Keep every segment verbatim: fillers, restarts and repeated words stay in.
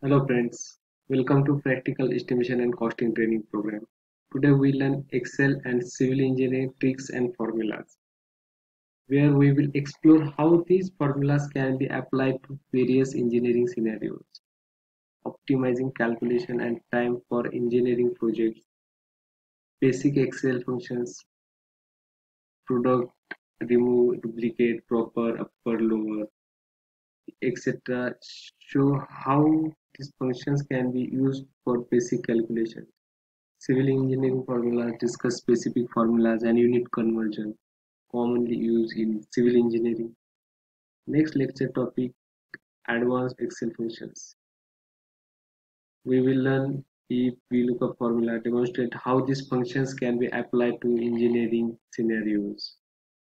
Hello friends, welcome to Practical Estimation and Costing Training Program. Today we learn Excel and Civil Engineering tricks and formulas, where we will explore how these formulas can be applied to various engineering scenarios, optimizing calculation and time for engineering projects, basic Excel functions, product, remove, duplicate, proper, upper, lower, et cetera. Show how these functions can be used for basic calculation. Civil engineering formulas discuss specific formulas and unit conversion commonly used in civil engineering. Next lecture topic, advanced Excel functions. We will learn if we look up formula, demonstrate how these functions can be applied to engineering scenarios.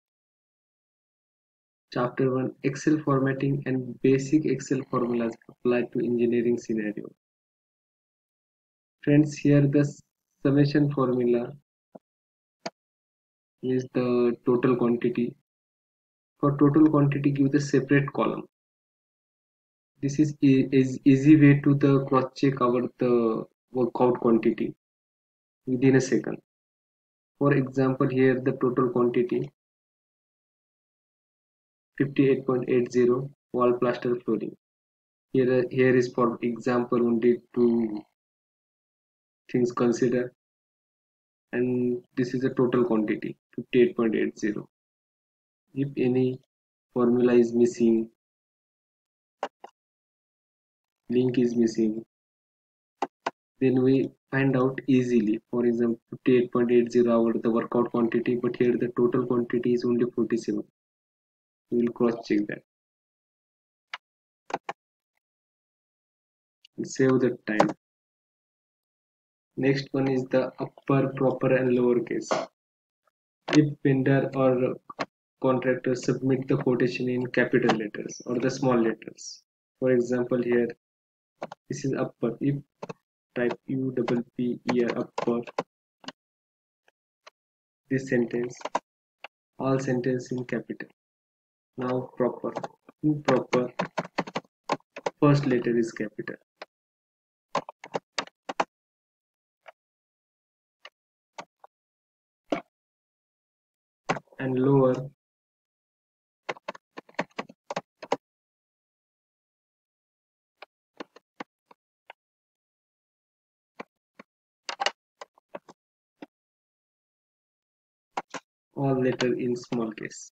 Chapter one, Excel formatting and basic Excel formulas applied to engineering scenarios. Friends, here the summation formula is the total quantity. For total quantity, give the separate column. This is e- is easy way to the cross check our the workout quantity within a second. For example, here the total quantity fifty-eight point eight zero wall plaster flooring. Here here is for example only two things consider, and this is the total quantity fifty-eight point eight zero. If any formula is missing, link is missing, then we find out easily. For example, fifty-eight point eight zero our the workout quantity, but here the total quantity is only forty-seven. We will cross check that and save the time. Next one is the upper, proper and lower case. If vendor or contractor submit the quotation in capital letters or the small letters. For example, here this is upper. If type U double P E R upper, this sentence, all sentence in capital. Now proper. In proper, first letter is capital. And lower, all letter in small case.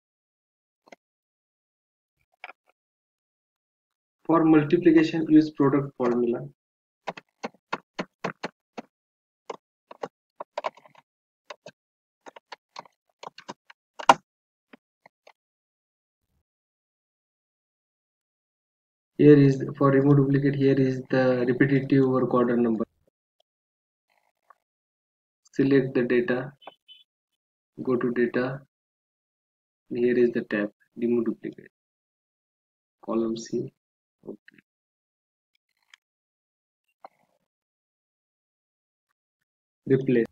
For multiplication, use product formula. Here is for remove duplicate. Here is the repetitive work order number. Select the data, go to data. Here is the tab, remove duplicate. Column C. Okay. Replace.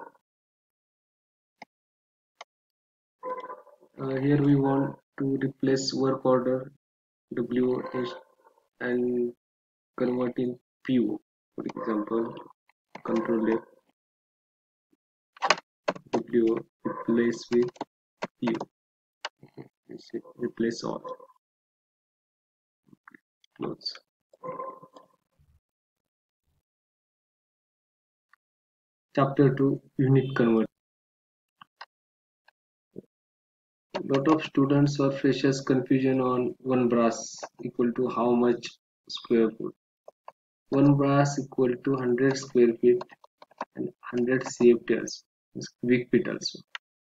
Uh, here we want to replace work order W H and convert in P O. For example, Control F, W O replace with P O. Replace all. Close. Chapter two, unit conversion. Lot of students or freshers confusion on one brass equal to how much square foot. One brass equal to one hundred square feet and one hundred C F T also, cubic feet also.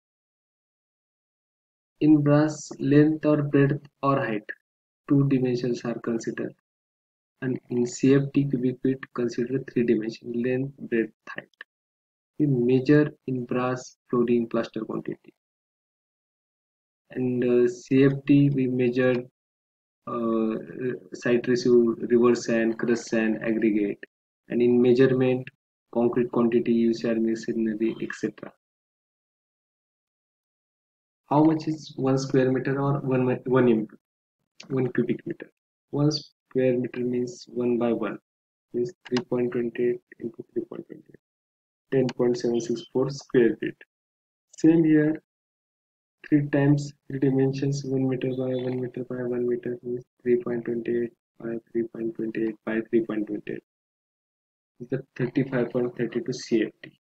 In brass, length or breadth or height, two dimensions are considered, and in C F T cubic feet consider three dimensions, length, breadth, height. We measure in brass flooring plaster quantity, and uh, C F T we measured uh, site residue, river sand, crushed sand, aggregate, and in measurement concrete quantity, use machinery, et cetera. How much is one square meter or one one one cubic meter? One square meter means one by one. means three point two eight into three point two eight, ten point seven six four square feet. Same here, three times three dimensions, one meter by one meter by one meter means three point two eight by three point two eight by three point two eight is the thirty-five point three two C F T.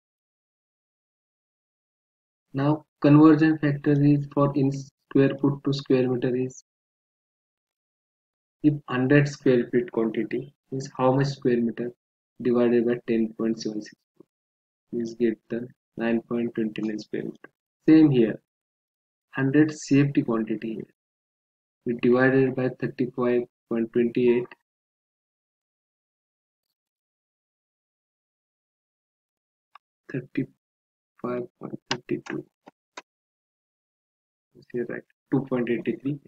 Now conversion factor is for in square foot to square meter is if one hundred square feet quantity means how much square meter divided by ten point seven six means get the nine point two nine square meter. Same here, one hundred C F T quantity here we divided by thirty-five point two eight thirty-five point three two here right two point eight three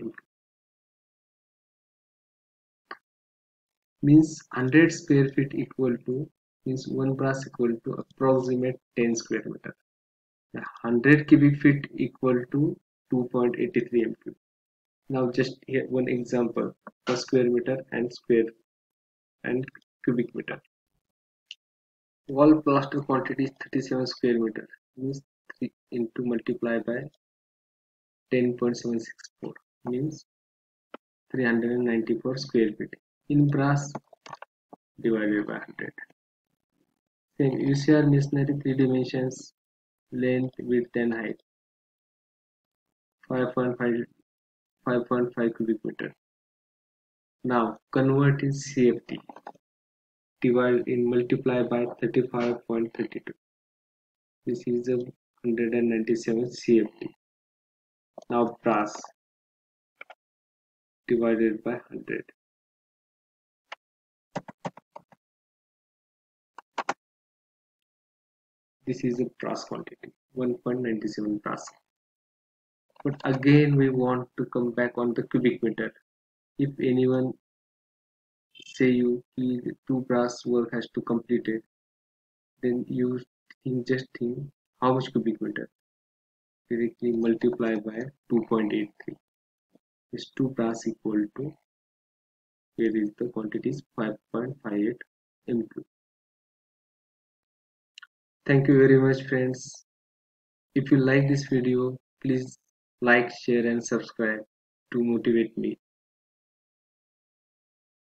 means one hundred square feet equal to means one brass equal to approximate ten square meter. one hundred cubic feet equal to two point eight three m cube. Now just here one example for square meter and square and cubic meter. Wall plaster quantity is thirty-seven square meter means three into multiply by ten point seven six four means three hundred ninety-four square feet. In brass divided by one hundred. Same U C R masonry three dimensions length, width and height five point five five point five cubic meter. Now convert in C F T. Divide in multiply by thirty-five point three two. This is a one hundred ninety-seven C F T. Now brass divided by one hundred. This is a brass quantity one point nine seven brass. But again we want to come back on the cubic meter. If anyone say you two brass work has to complete it, then you think just think how much cubic meter. Directly multiply by two point eight three. This two brass equal to here is the quantity is five point five eight m cube. Thank you very much friends. If you like this video, please like, share and subscribe to motivate me.